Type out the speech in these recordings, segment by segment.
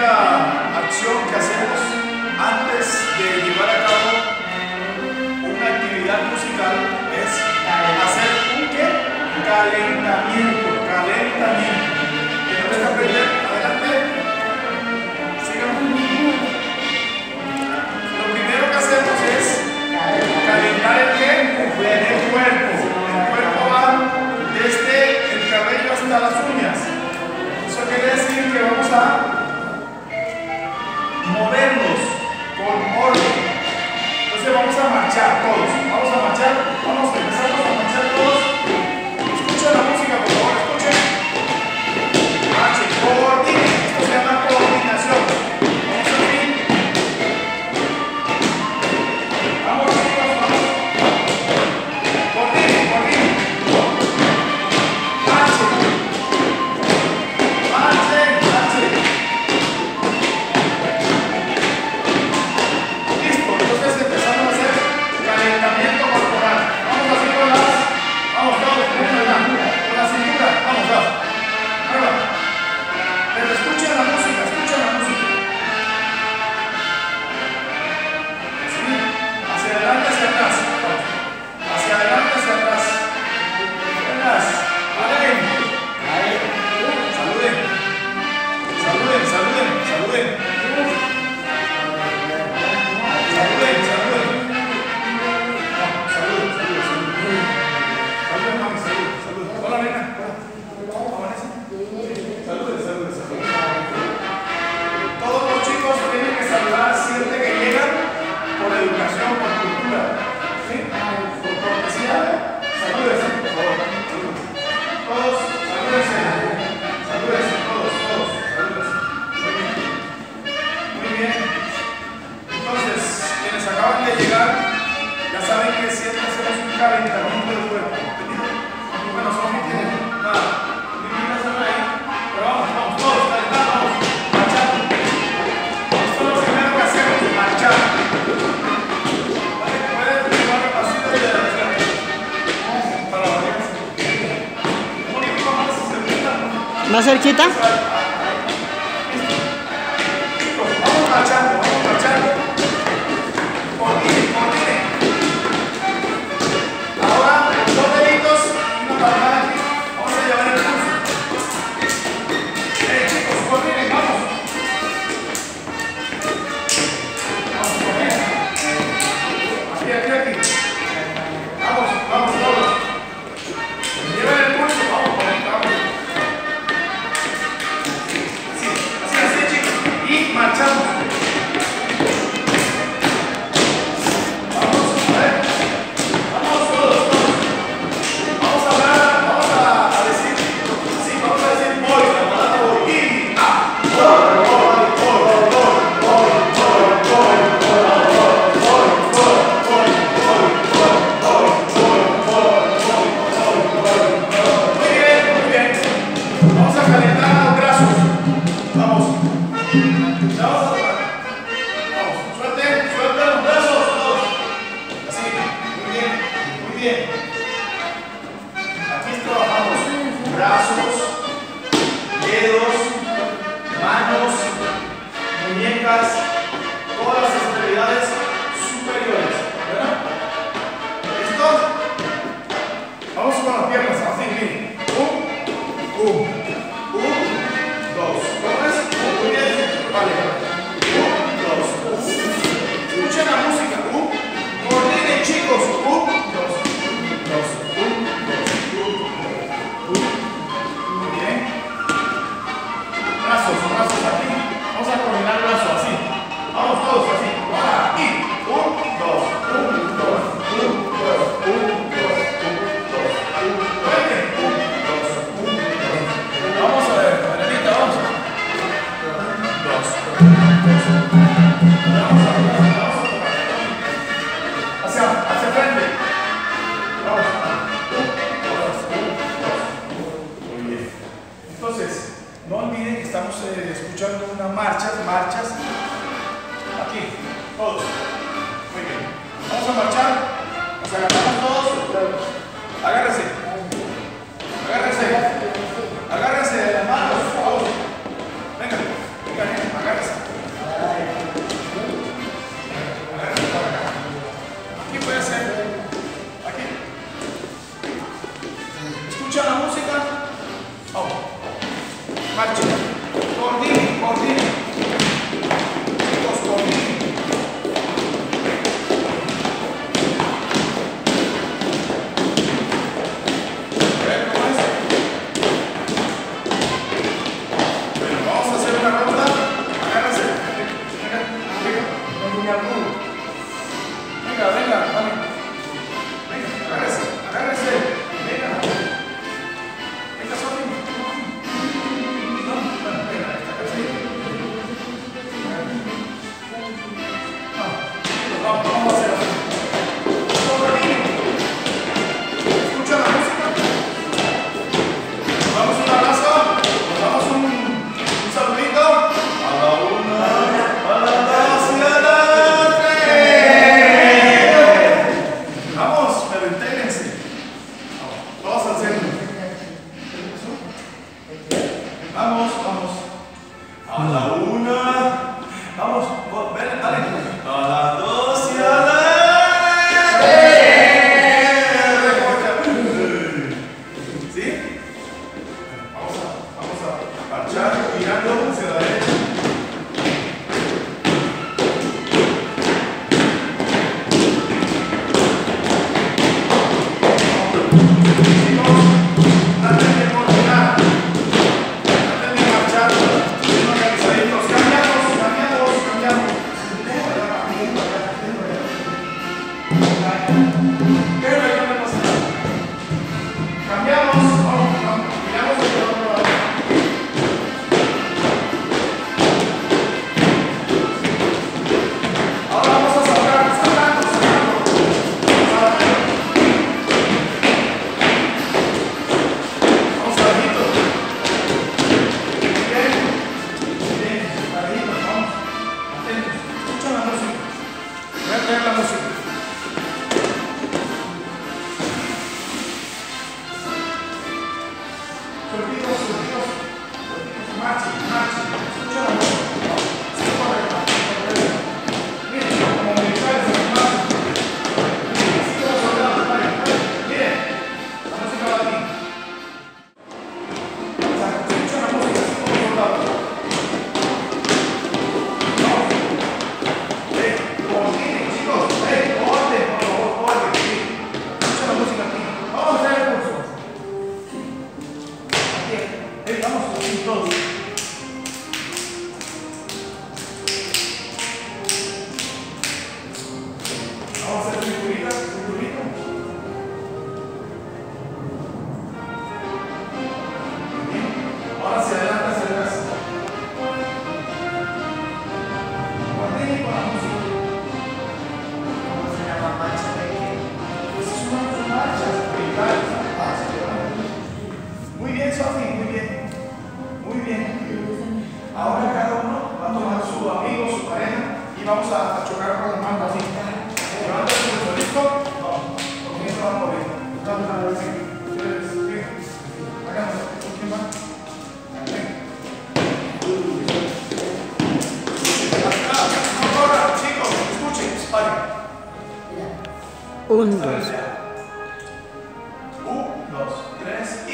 primera acción que hacemos antes de llevar a cabo una actividad musical es hacer un ¿qué? Calentamiento. Tenemos que aprender. Adelante. Síganme. Lo primero que hacemos es calentar el ¿qué? El cuerpo. El cuerpo va desde el cabello hasta las uñas. Eso quiere decir que vamos a movernos con orden. Entonces vamos a marchar todos. Vamos a marchar. Empezamos a marchar todos. Escuchen la música, por favor. Escuchen. Marchen. Coordinen. Esto se llama coordinación. Vamos aquí. Vamos, chicos, vamos. Coordinen. Marchen. Listo. Entonces empezamos a hacer calentamiento corporal. Vamos así con las... Vamos todos. Con la cintura. Vamos, vamos. Arriba. Pero escuchen la música. ¿Sí? Hacia adelante, hacia atrás. Hacia adelante, hacia atrás. Atrás. Vale. Saluden. Hola, reina. Saluden. Todos los chicos tienen que saludar siempre que llegan por educación, por cultura. ¿Sí? Por cortesía. Salúdense, por favor. Todos, salúdense. Todos. Muy bien. Entonces, quienes acaban de llegar, ya saben que siempre hacemos un calentamiento del cuerpo. ¿Entendido? Bueno, son que tienen nada. Pero vamos, todos, calentamos, marchando. Esto es lo primero que hacemos, marchar. Pueden tomar el pasito y de la frente. Para variar. Un poquito más cerquita. ¿Más cerquita? Chicos, vamos marchando. Coordinen. Ahora, dos deditos y una palmada aquí. Vamos a llevar el pulso. Chicos, coordinen, vamos. Coordinen. Aquí. Vamos todos. Lleven el pulso, vamos. Así, chicos. Y marchamos. Todas las extremidades superiores. ¿Verdad? ¿Listo? Vamos con las piernas. Así, miren. 1, 2. ¿Cómo es? Muy bien. Vale. 1, 2. Escuchen la música. Coordinen, chicos. 1, 2. Muy bien. Brazos aquí. Vamos a coordinar el brazo así. Vamos todos así. Aquí. 1, 2. 1, 2. 1, 2. 1, 2. 1, 2. 1, 2. Vamos a ver. Arenita, vamos. 2. Vamos a hacia frente. Vamos. 1, 2. Muy bien. Entonces, no olviden que estamos escuchando unas marchas. Aquí, todos. Muy bien. Vamos a marchar. Nos agarramos todos. Agárrense. Agárrense de las manos. Vamos. Venga, agárrense. 1. Vamos, ven, dale. A la 2 y a la... ¿Sí? Vamos a marchar girando hacia la derecha. Vamos a chocar con las manos así. Levanta el solito. Comienza a mover. Vamos a ver si. Hagamos. ¿Quién va? Ahora, chicos, escuchen. Paren. 1, 2. 1, 2, 3 y.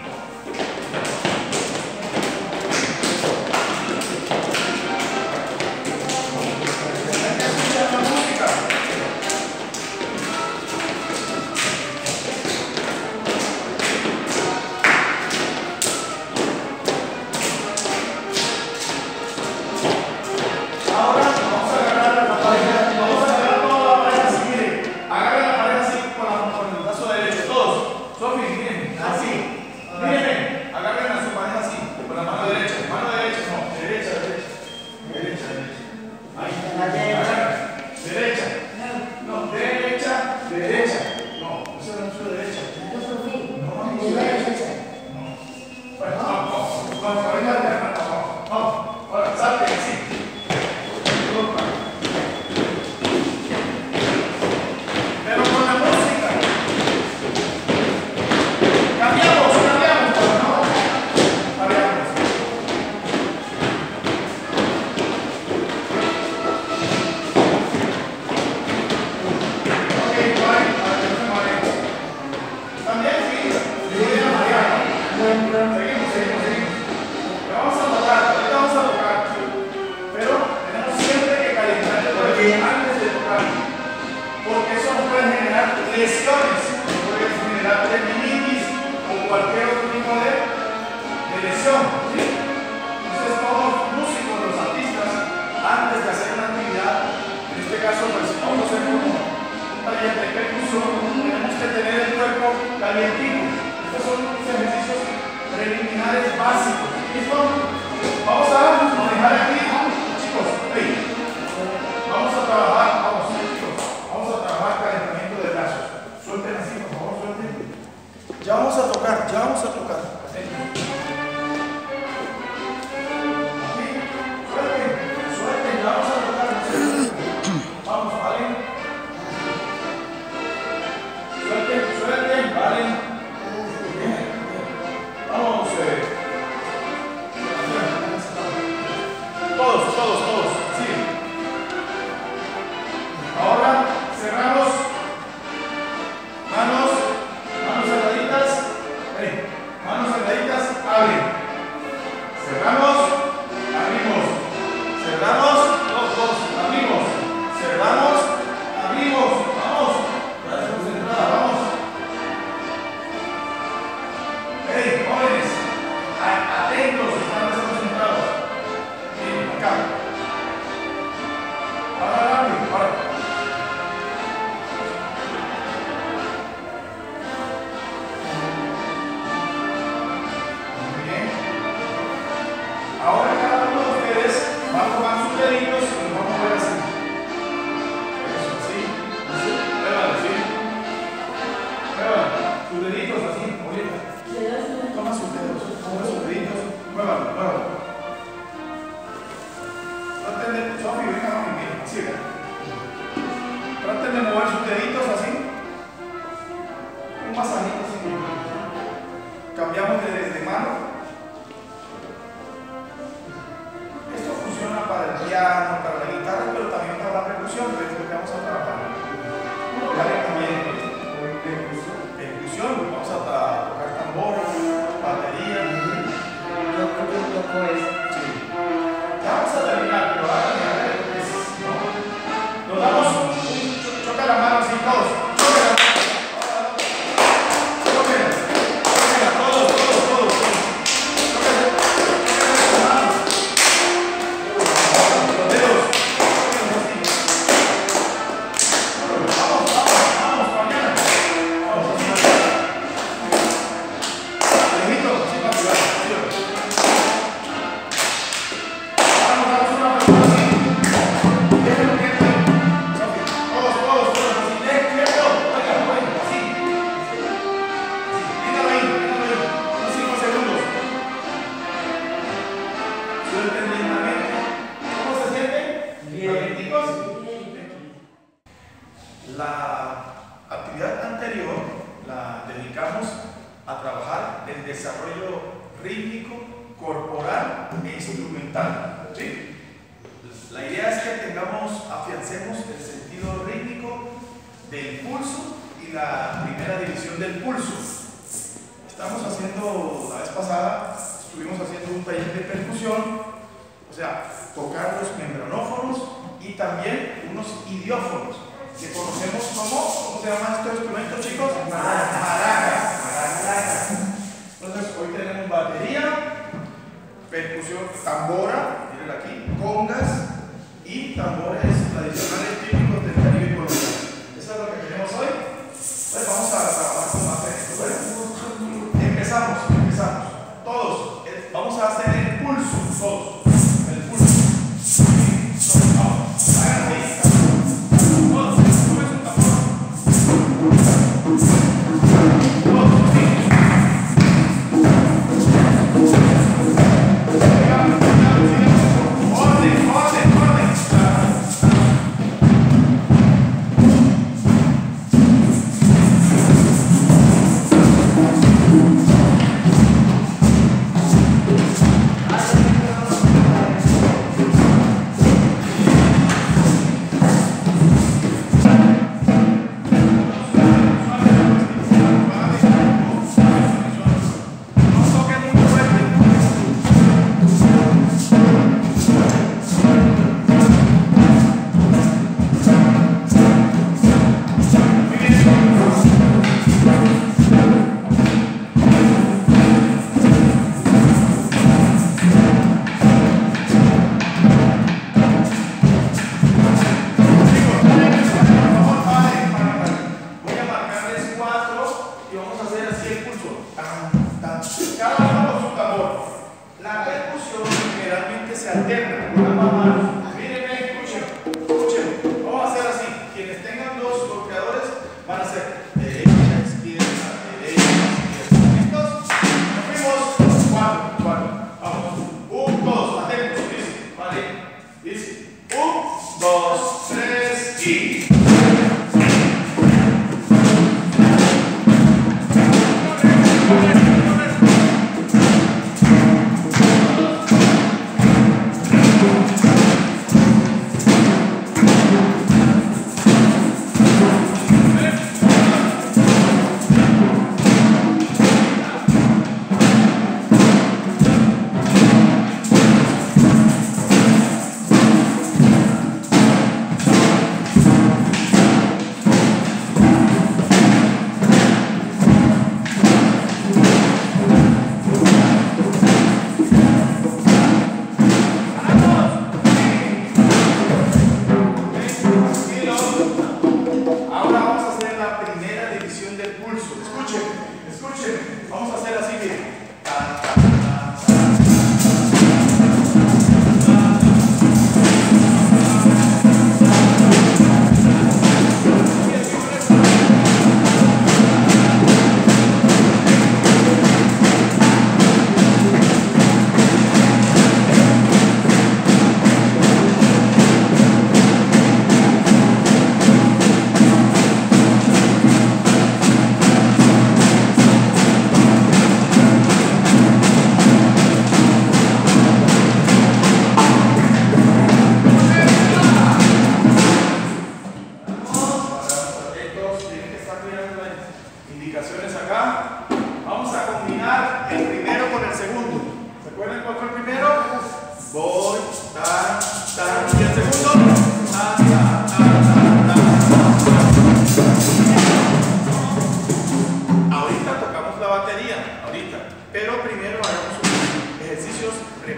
Lesiones, puede generar tendinitis o cualquier otro tipo de lesión, ¿sí? Entonces todos los músicos, los artistas, antes de hacer una actividad, en este caso pues vamos a hacer como un taller de percusión, tenemos que tener el cuerpo calientito. Estos son los ejercicios preliminares básicos. ¿Listo? Vamos a manejar aquí, chicos, hey. Vamos a trabajar, vamos chicos, vamos a trabajar calentamiento de brazos. Suelten así, por favor, suelten. Ya vamos a tocar, ya vamos a tocar. todos. Sí. Ahora cerramos. Manos cerraditas. Manos cerraditas. Abre. Cerramos. Abrimos. Cerramos. Dos. Abrimos. Cerramos. Abrimos. Vamos. Gracias por su entrada. Vamos. Jóvenes. Atentos. Están desconcentrados. Bien, acá. Ahora. Muy bien. Ahora cada uno de ustedes va a tomar sus deditos y los vamos a mover así. Eso, así. Muévalo, así. Muévalo. Sus deditos así, ahorita. Toma sus dedos, mueve sus deditos. Muévalo. Traten de, Sofi, venga, mami, así, ¿verdad? Traten de mover sus deditos así. Un masajito así. Cambiamos de mano. Esto funciona para el piano, para la guitarra, pero también para la percusión, que es lo que vamos a trabajar. También percusión, vamos a tocar tambor, batería. Sí. Ya vamos a terminar, pero ahora nos damos choca la mano así todos. La actividad anterior la dedicamos a trabajar el desarrollo rítmico, corporal e instrumental. ¿Sí? La idea es que afiancemos el sentido rítmico del pulso y la primera división del pulso. Estamos haciendo, la vez pasada, estuvimos haciendo un taller de percusión, o sea, tocar los membranófonos y también unos idiófonos, que conocemos ¿cómo se llaman estos instrumentos, chicos? Maracas. Entonces, hoy tenemos batería, percusión, tambora, miren aquí, congas y tambores tradicionales típicos del Caribe colombiano. Eso es lo que tenemos hoy. Entonces, vamos a trabajar con más de esto. Bueno, empezamos. Todos, vamos a hacer el pulso, todos. El pulso. Vamos, hagan ahí.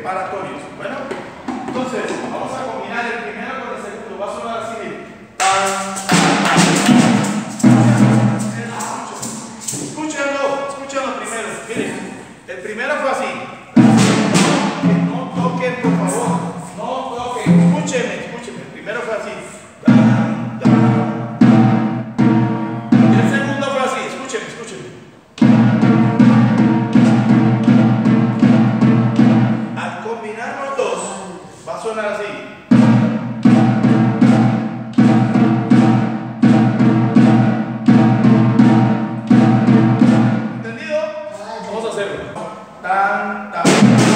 preparatorios. Bueno, entonces vamos a combinar el primero con el segundo. Va a sonar así. Escúchenlo primero. Miren, el primero fue así. No toquen, por favor. No toquen. Escúchenme. El primero fue así. Y el segundo fue así. Escúchenme. Al combinar los dos, va a sonar así. ¿Entendido? Vamos a hacerlo. Tan, tan.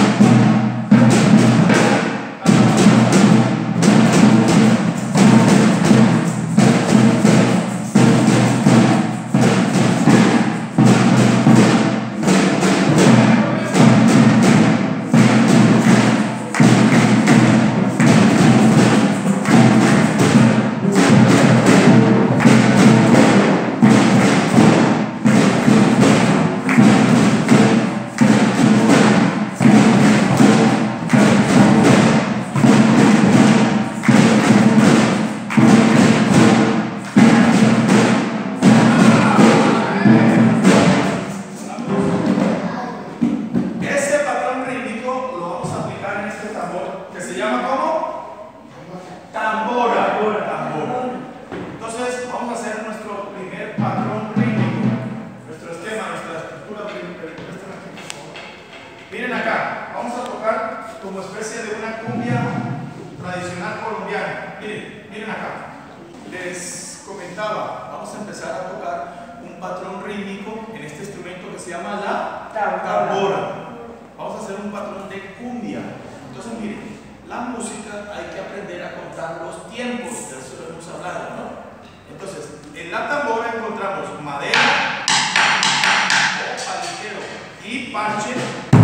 Miren acá, vamos a tocar como especie de una cumbia tradicional colombiana. Miren acá. Les comentaba, vamos a empezar a tocar un patrón rítmico en este instrumento que se llama la tambora. Vamos a hacer un patrón de cumbia. Entonces miren, la música hay que aprender a contar los tiempos, de eso lo hemos hablado, ¿no? Entonces, en la tambora encontramos madera, o paliquero y parche,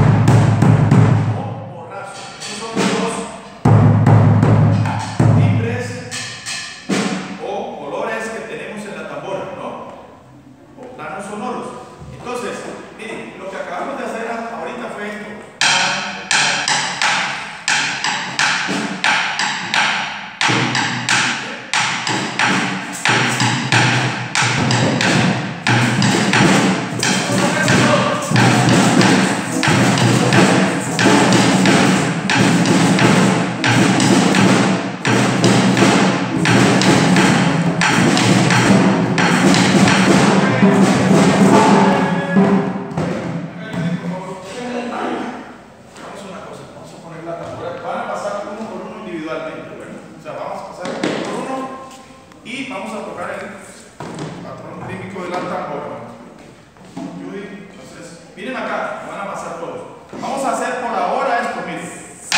son los timbres o colores que tenemos en la tambora, ¿no? O planos sonoros. Entonces, miren, lo que acabamos de hacer ahorita fue esto. Miren acá, van a pasar todos. Vamos a hacer por ahora esto, miren.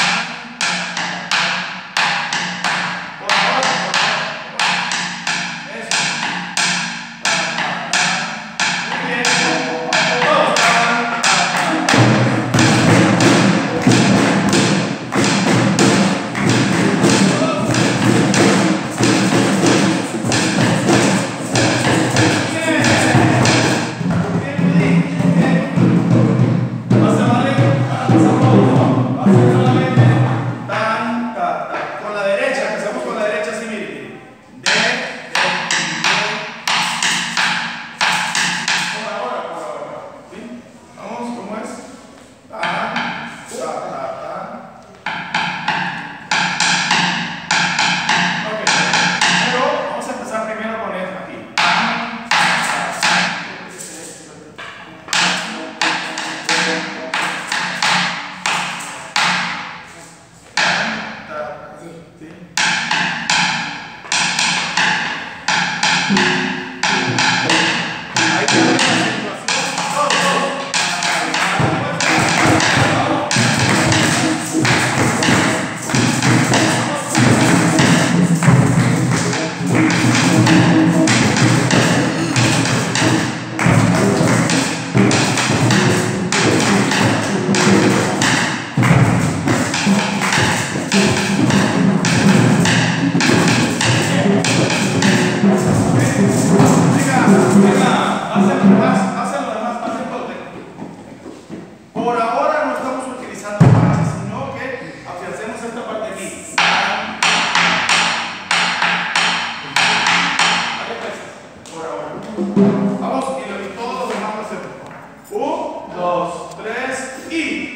Por ahora. Eso. Muy bien. Todos. Vamos, y todos los demás lo hacemos. 1, 2, 3 y...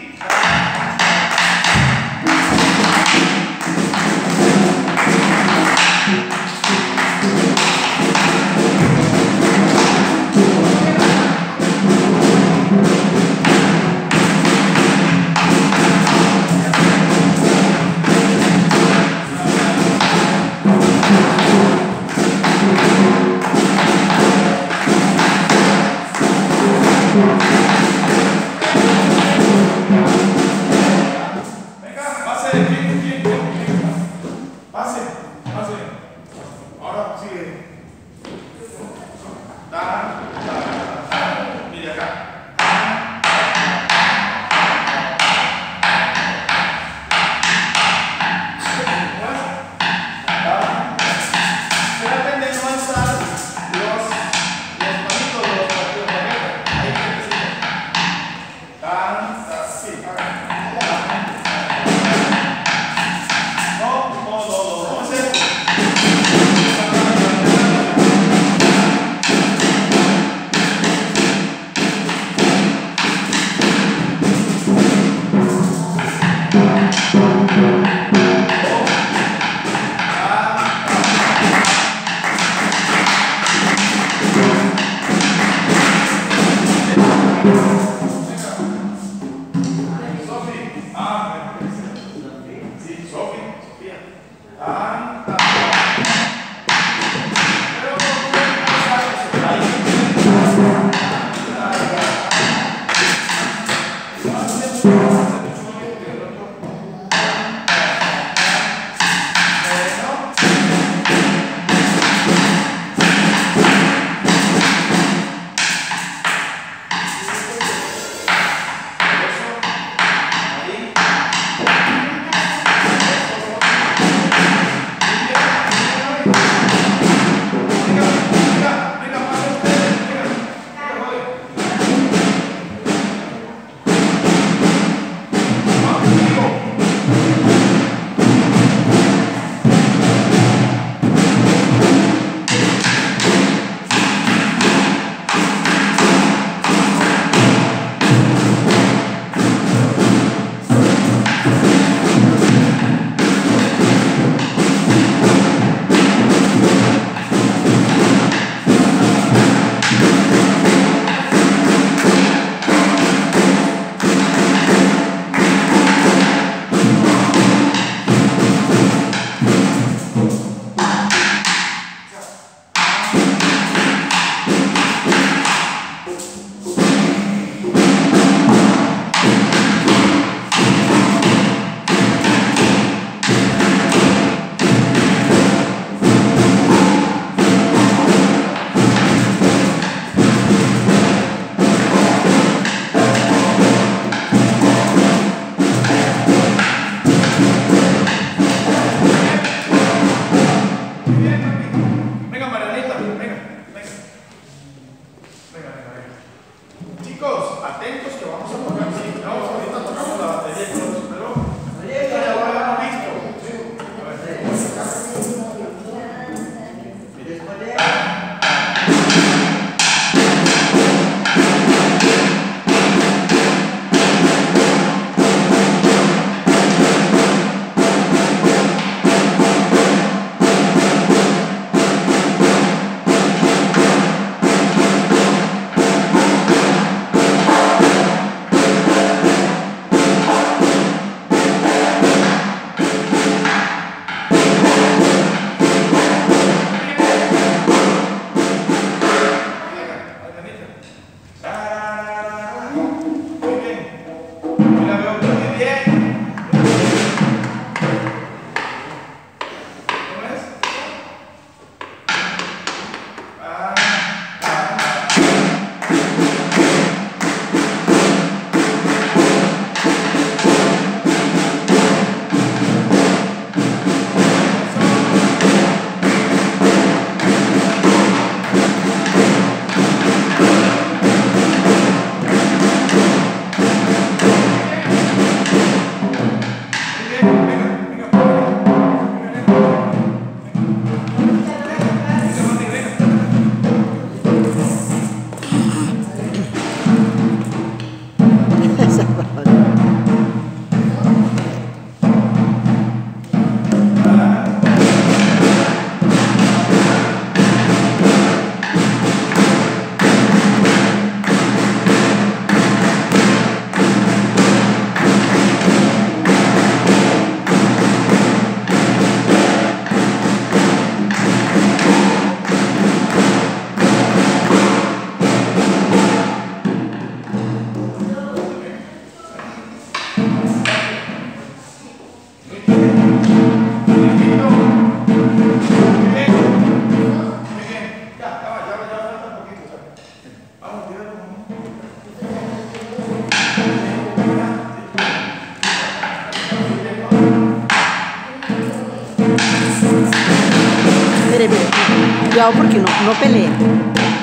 mire. Cuidado porque no peleen.